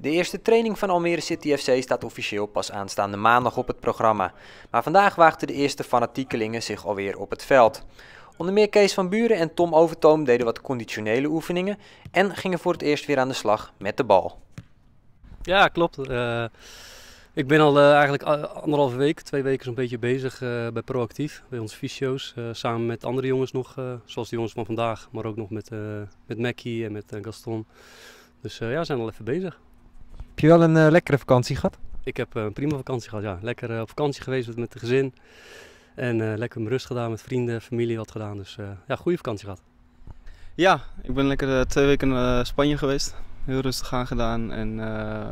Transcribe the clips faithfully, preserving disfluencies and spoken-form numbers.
De eerste training van Almere City F C staat officieel pas aanstaande maandag op het programma. Maar vandaag waagden de eerste fanatiekelingen zich alweer op het veld. Onder meer Kees van Buren en Tom Overtoom deden wat conditionele oefeningen en gingen voor het eerst weer aan de slag met de bal. Ja, klopt. Uh, ik ben al uh, eigenlijk anderhalve week, twee weken zo'n beetje bezig uh, bij Proactief, bij onze fysio's. Uh, samen met andere jongens nog, uh, zoals de jongens van vandaag, maar ook nog met, uh, met Mackie en met uh, Gaston. Dus uh, ja, we zijn al even bezig. Heb je wel een uh, lekkere vakantie gehad? Ik heb uh, een prima vakantie gehad, ja. Lekker uh, op vakantie geweest met, met het gezin. En uh, lekker mijn rust gedaan, met vrienden, familie wat gedaan. Dus uh, ja, goede vakantie gehad. Ja, ik ben lekker uh, twee weken naar uh, Spanje geweest. Heel rustig aan gedaan en uh,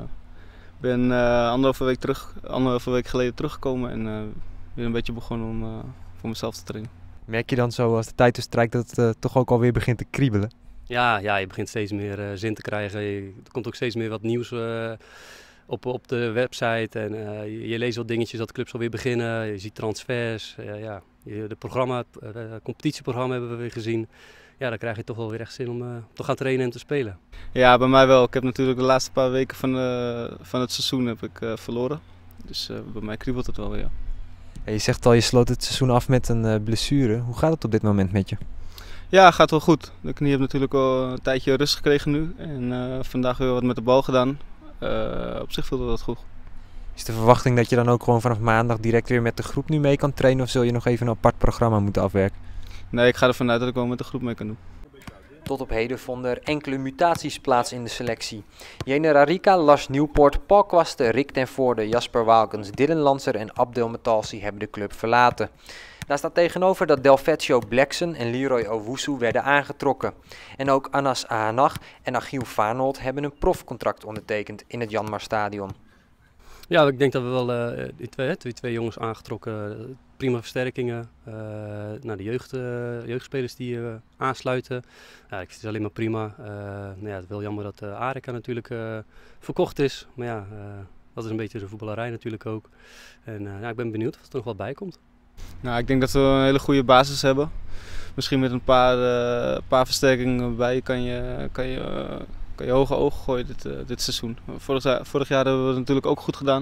ben uh, anderhalve week terug, anderhalve week geleden teruggekomen en uh, weer een beetje begonnen om uh, voor mezelf te trainen. Merk je dan zo als de tijd dus strijkt dat het uh, toch ook alweer begint te kriebelen? Ja, ja, je begint steeds meer uh, zin te krijgen. Je, er komt ook steeds meer wat nieuws uh, op, op de website en uh, je, je leest wat dingetjes dat de clubs alweer beginnen. Je ziet transfers, uh, ja, de programma, het uh, competitieprogramma hebben we weer gezien. Ja, dan krijg je toch wel weer echt zin om uh, te gaan trainen en te spelen. Ja, bij mij wel. Ik heb natuurlijk de laatste paar weken van, uh, van het seizoen heb ik, uh, verloren. Dus uh, bij mij kriebelt het wel weer. Ja. Ja, je zegt al, je sloot het seizoen af met een uh, blessure. Hoe gaat het op dit moment met je? Ja, gaat wel goed. De knie heeft natuurlijk al een tijdje rust gekregen nu. En uh, vandaag weer wat met de bal gedaan. Uh, op zich voelde dat goed. Is de verwachting dat je dan ook gewoon vanaf maandag direct weer met de groep nu mee kan trainen? Of zul je nog even een apart programma moeten afwerken? Nee, ik ga ervan uit dat ik wel met de groep mee kan doen. Tot op heden vonden er enkele mutaties plaats in de selectie. Jene Rarika, Lars Nieuwpoort, Paul Kwaste, Rick ten Voorde, Jasper Waalkens, Dylan Lanser en Abdel Metalsi hebben de club verlaten. Daar staat tegenover dat Delfetio Blackson en Leroy Owusu werden aangetrokken. En ook Anas Ahanag en Achiel Vaarnold hebben een profcontract ondertekend in het Janmar Stadion. Ja, ik denk dat we wel uh, die, twee, die twee jongens aangetrokken, prima versterkingen. Uh, nou, de jeugd, uh, jeugdspelers die uh, aansluiten, ja, ik vind het alleen maar prima. Uh, nou ja, het is wel jammer dat uh, Arika natuurlijk uh, verkocht is, maar ja, uh, dat is een beetje de voetballerij natuurlijk ook. En uh, ja, ik ben benieuwd of er nog wat bij komt. Nou, ik denk dat we een hele goede basis hebben. Misschien met een paar, uh, paar versterkingen bij kan je, kan je, uh, kan je hoge ogen gooien dit, uh, dit seizoen. Vorig, vorig jaar hebben we het natuurlijk ook goed gedaan.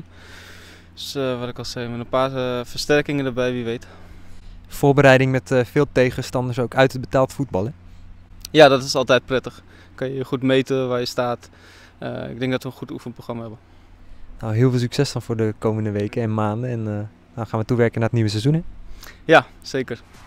Dus uh, wat ik al zei, met een paar uh, versterkingen erbij, wie weet. Voorbereiding met uh, veel tegenstanders ook uit het betaald voetbal, hè? Ja, dat is altijd prettig. Kan je goed meten waar je staat. Uh, ik denk dat we een goed oefenprogramma hebben. Nou, heel veel succes dan voor de komende weken en maanden. En uh, dan gaan we toewerken naar het nieuwe seizoen, hè? Ja, zeker.